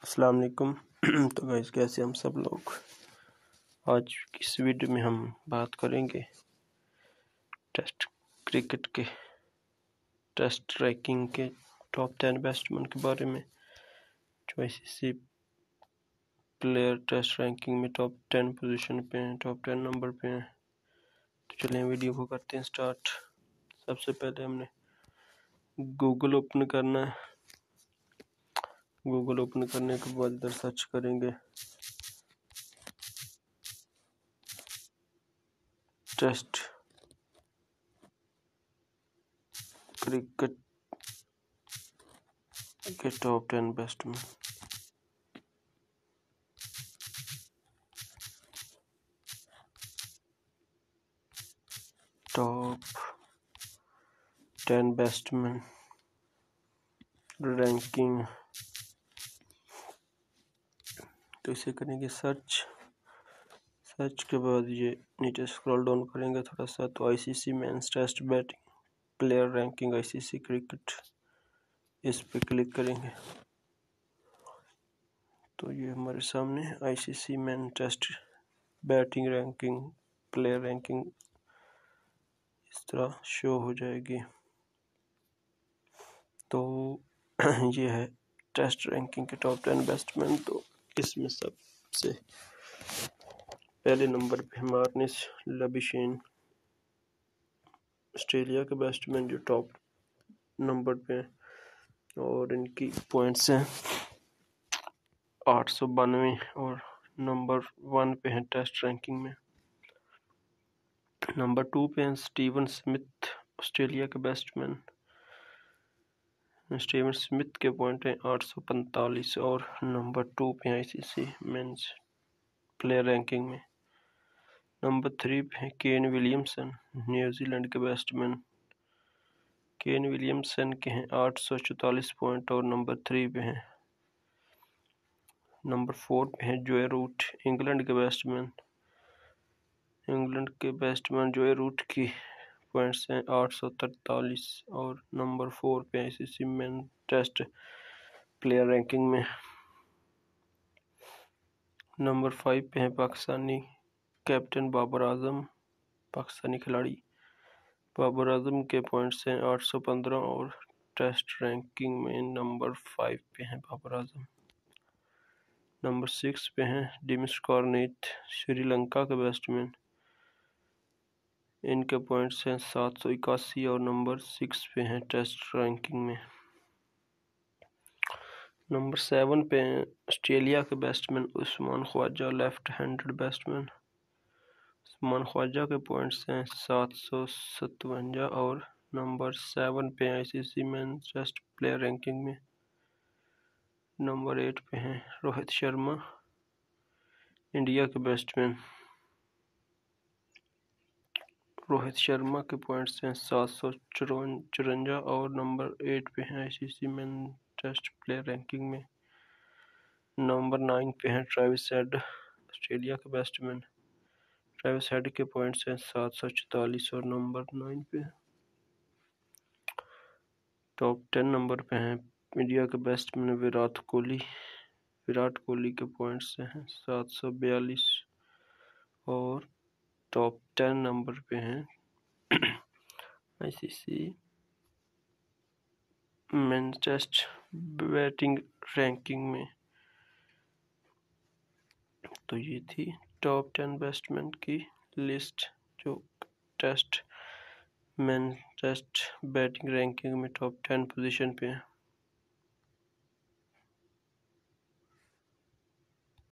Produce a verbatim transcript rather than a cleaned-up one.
السلام علیکم تو گائز کیسے ہم سب لوگ آج اس ویڈیو میں ہم بات کریں گے ٹیسٹ کرکٹ کے ٹیسٹ رینکنگ کے ٹاپ ٹین بیٹسمین کے بارے میں جو I C C player test ranking میں ٹاپ ٹین پوزیشن پہ ہیں، ٹاپ ٹین نمبر پہ ہیں۔ تو چلیں ویڈیو کو کرتے ہیں سٹارٹ۔ سب سے پہلے ہم نے گوگل اوپن کرنا ہے۔ گوگل اوپن کرنے کے بعد ادھر سرچ کریں گے ٹیسٹ کرکٹ کے top ten batsman. Top ten batsman ranking, تو اسے کریں گے سرچ۔ سرچ کے بعد یہ نیچے اسکرول ڈاؤن کریں گے تھوڑا سا تو I C C men's test batting player ranking I C C cricket, اس پہ کلک کریں گے تو یہ ہمارے سامنے I C C men test batting ranking player ranking اس طرح شو ہو جائے گی۔ تو یہ ہے ٹیسٹ رینکنگ کے ٹاپ ٹین بیٹسمین۔ تو اس میں سب سے پہلے نمبر پہ مارنس لبشین، آسٹریلیا کے بیٹسمین جو ٹاپ نمبر پہ ہیں، اور ان کی پوائنٹس ہیں آٹھ سو بانوے اور نمبر ون پہ ہیں ٹیسٹ رینکنگ میں۔ نمبر ٹو پہ ہیں اسٹیون سمتھ، آسٹریلیا کے بیٹسمین۔ اسٹیون سمتھ کے پوائنٹ ہیں آٹھ سو پینتالیس اور نمبر ٹو پہ I C C men's player ranking میں۔ نمبر تھری پہ ہیں کین ولیمسن، نیوزی لینڈ کے بیٹسمین۔ کین ولیمسن کے ہیں آٹھ سو چوتالیس پوائنٹ اور نمبر تھری پہ ہیں۔ نمبر فور پہ ہیں جوئے روٹ، انگلینڈ کے بیٹسمین۔ انگلینڈ کے بیٹسمین جوئے روٹ کی پوائنٹس ہیں آٹھ سو ترتالیس اور نمبر فور پہ I C C men test player ranking میں۔ نمبر فائیو پہ ہیں پاکستانی کیپٹن بابر اعظم، پاکستانی کھلاڑی بابر اعظم کے پوائنٹس ہیں آٹھ سو پندرہ اور ٹیسٹ رینکنگ میں نمبر فائیو پہ ہیں بابر اعظم۔ نمبر سکس پہ ہیں ڈیمس کارنیت، سری لنکا کے بیٹسمین۔ ان کے پوائنٹس ہیں سات سو اکاسی اور نمبر سکس پہ ہیں ٹیسٹ رینکنگ میں۔ نمبر سیون پہ ہیں آسٹریلیا کے batsman Usman Khawaja, left handed batsman. Usman Khawaja کے پوائنٹس ہیں سات سو ستوجا اور نمبر سیون پہ I C C men test player ranking میں۔ نمبر ایٹ پہ ہیں روہت شرما، انڈیا کے بیٹسمین۔ روہت شرما کے پوائنٹس ہیں سات سو چورنجا اور نمبر ایٹ پہ ہیں I C C men test player ranking میں۔ نمبر نائن پہ ہیں ٹریوس ہیڈ، آسٹریلیا کے بیٹسمین۔ ٹریوس ہیڈ کے پوائنٹس ہیں سات سو چوالیس اور نمبر نائن پہ۔ ٹاپ ٹین نمبر پہ ہیں انڈیا کے بیٹسمین وراٹ کوہلی۔ وراٹ کوہلی کے پوائنٹس ہیں سات سو بیالیس اور ٹاپ ٹین نمبر پہ ہیں I C C men test batting ranking میں۔ تو یہ تھی ٹاپ ٹین بیٹسمین کی لسٹ جو test men test batting ranking میں ٹاپ ٹین پوزیشن پہ ہیں۔